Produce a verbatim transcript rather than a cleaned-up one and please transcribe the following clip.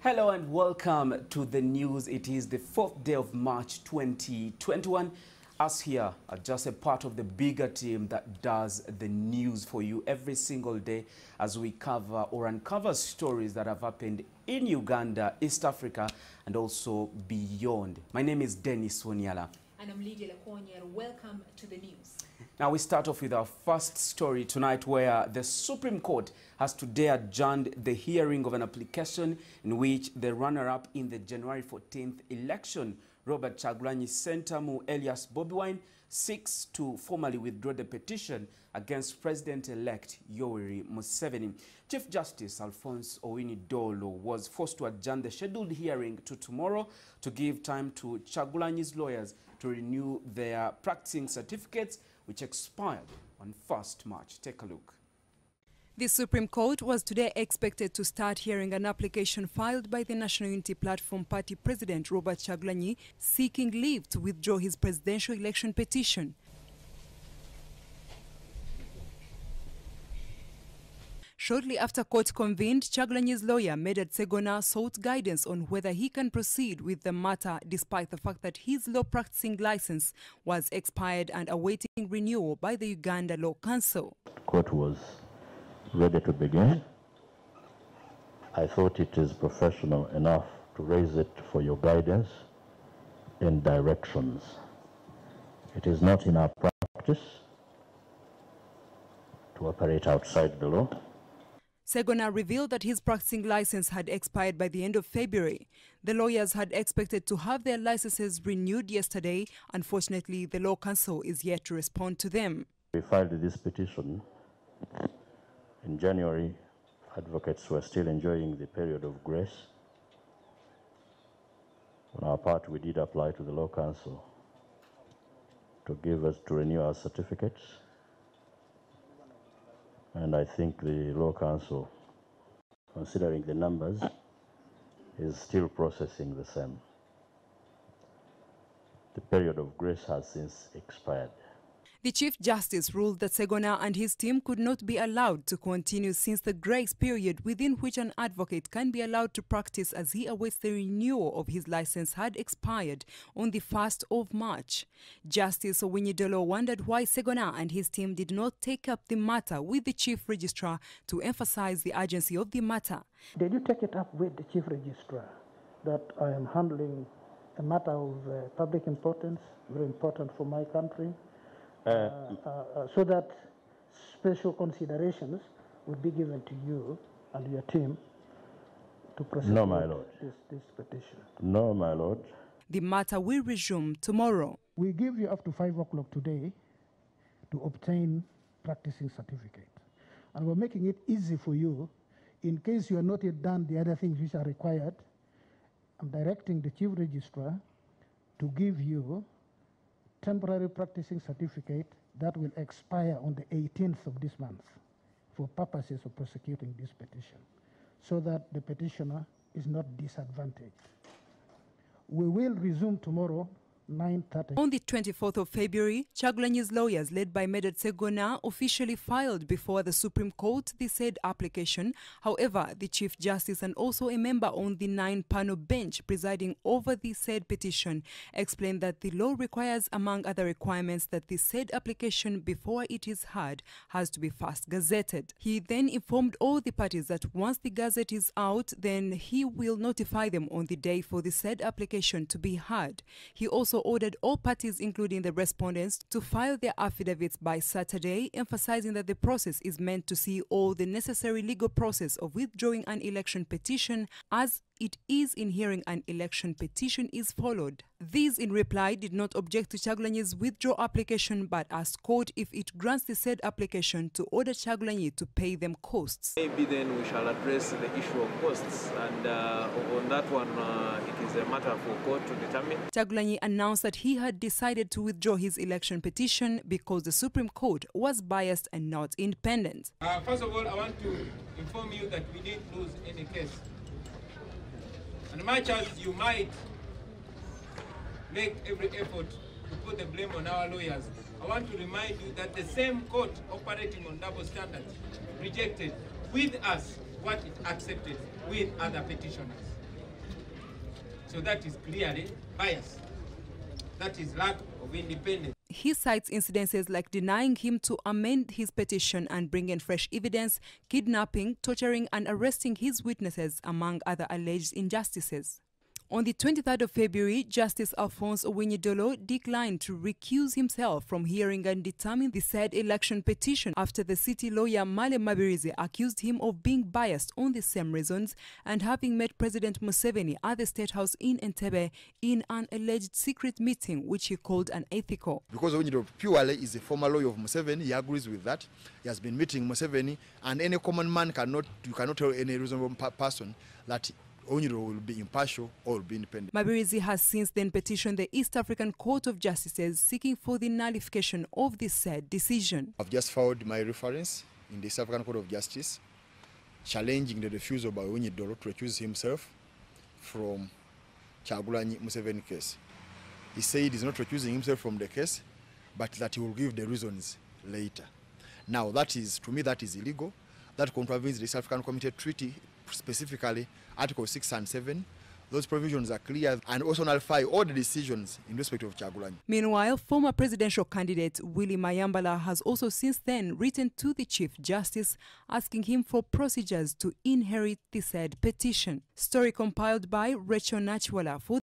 Hello and welcome to the news. It is the fourth day of March twenty twenty-one. Us here are just a part of the bigger team that does the news for you every single day as we cover or uncover stories that have happened in Uganda, East Africa, and also beyond. My name is Dennis Wonyala. And I'm Lydia Lakonya. Welcome to the news. Now we start off with our first story tonight, where the Supreme Court has today adjourned the hearing of an application in which the runner-up in the January fourteenth election, Robert Kyagulanyi Ssentamu Elias Bobi Wine, seeks to formally withdraw the petition against President-elect Yoweri Museveni. Chief Justice Alphonse Owini Dolo was forced to adjourn the scheduled hearing to tomorrow to give time to Kyagulanyi's lawyers to renew their practicing certificates, which expired on first March. Take a look. The Supreme Court was today expected to start hearing an application filed by the National Unity Platform Party President Robert Kyagulanyi seeking leave to withdraw his presidential election petition. Shortly after court convened, Kyagulanyi's lawyer, Medard Ssegona, sought guidance on whether he can proceed with the matter despite the fact that his law practicing license was expired and awaiting renewal by the Uganda Law Council. Court was ready to begin. I thought it is professional enough to raise it for your guidance and directions. It is not in our practice to operate outside the law. Ssegona revealed that his practicing license had expired by the end of February. The lawyers had expected to have their licenses renewed yesterday. Unfortunately, the Law Council is yet to respond to them. We filed this petition in January. Advocates were still enjoying the period of grace. On our part, we did apply to the Law Council to give us, to renew our certificates. And I think the Law Council, considering the numbers, is still processing the same. The period of grace has since expired. The Chief Justice ruled that Ssegona and his team could not be allowed to continue since the grace period within which an advocate can be allowed to practice as he awaits the renewal of his license had expired on the first of March. Justice Owini Dolo wondered why Ssegona and his team did not take up the matter with the Chief Registrar to emphasize the urgency of the matter. Did you take it up with the Chief Registrar that I am handling a matter of uh, public importance, very important for my country? Uh, uh, uh, so that special considerations would be given to you and your team to prosecute no, my Lord. This, this petition. No, my Lord. The matter will resume tomorrow. We give you up to five o'clock today to obtain practicing certificate. And we're making it easy for you in case you are not yet done the other things which are required. I'm directing the Chief Registrar to give you temporary practicing certificate that will expire on the eighteenth of this month for purposes of prosecuting this petition, so that the petitioner is not disadvantaged. We will resume tomorrow, nine thirty. On the twenty-fourth of February, Kyagulanyi's lawyers, led by Medard Ssegona, officially filed before the Supreme Court the said application. However, the Chief Justice and also a member on the nine-panel bench presiding over the said petition explained that the law requires, among other requirements, that the said application, before it is heard, has to be first gazetted. He then informed all the parties that once the gazette is out, then he will notify them on the day for the said application to be heard. He also ordered all parties, including the respondents, to file their affidavits by Saturday, emphasizing that the process is meant to see all the necessary legal process of withdrawing an election petition as it is in hearing an election petition is followed. These, in reply, did not object to Kyagulanyi's withdrawal application but asked court, if it grants the said application, to order Kyagulanyi to pay them costs. Maybe then we shall address the issue of costs, and uh, on that one uh, it is a matter for court to determine. Kyagulanyi announced that he had decided to withdraw his election petition because the Supreme Court was biased and not independent. Uh, first of all, I want to inform you that we didn't lose any case. And much as you might make every effort to put the blame on our lawyers, I want to remind you that the same court operating on double standards rejected with us what it accepted with other petitioners. So that is clearly bias. That is lack of independence. He cites incidences like denying him to amend his petition and bring in fresh evidence, kidnapping, torturing and arresting his witnesses, among other alleged injustices. On the twenty-third of February, Justice Alphonse Owiny-Dollo declined to recuse himself from hearing and determine the said election petition after the city lawyer Male Mabirizi accused him of being biased on the same reasons and having met President Museveni at the State House in Entebbe in an alleged secret meeting which he called unethical. Because Owiny-Dollo purely is a former lawyer of Museveni, he agrees with that. He has been meeting Museveni, and any common man cannot, you cannot tell any reasonable person that Owiny-Dollo will be impartial or will be independent. Mabirizi has since then petitioned the East African Court of Justices seeking for the nullification of this said decision. I've just filed my reference in the East African Court of Justice challenging the refusal by Owiny-Dollo to recuse himself from Kyagulanyi Museveni case. He said he's not recusing himself from the case, but that he will give the reasons later. Now that is, to me, that is illegal. That contravenes the East African Community Treaty, specifically Article six and seven. Those provisions are clear and also nullify all the decisions in respect of Kyagulanyi. Meanwhile, former presidential candidate Willie Mayambala has also since then written to the Chief Justice asking him for procedures to inherit the said petition. Story compiled by Rachel Nachwala for